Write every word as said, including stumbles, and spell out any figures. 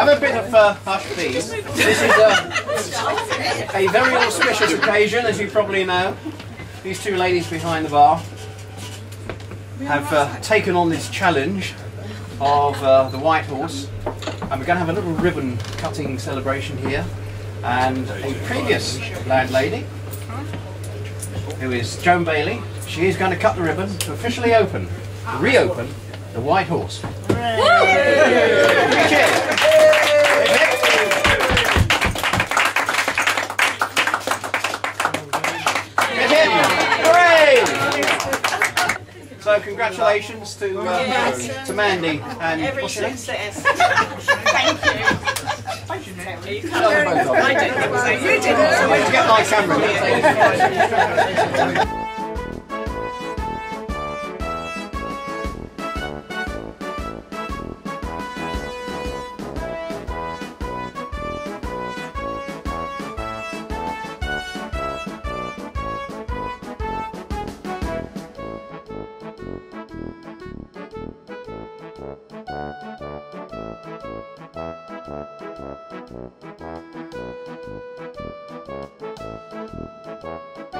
Have a bit of uh, hush, please. This is a, a very auspicious occasion, as you probably know. These two ladies behind the bar have uh, taken on this challenge of uh, the White Horse, and we're going to have a little ribbon cutting celebration here. And a previous landlady, who is Joan Bailey, she is going to cut the ribbon to officially open, reopen the White Horse. Cheers. So congratulations to uh, yes. to Mandy and every what's your name? success. Thank you. Thank you. You I didn't. So you didn't. So let's get my camera. Thank you.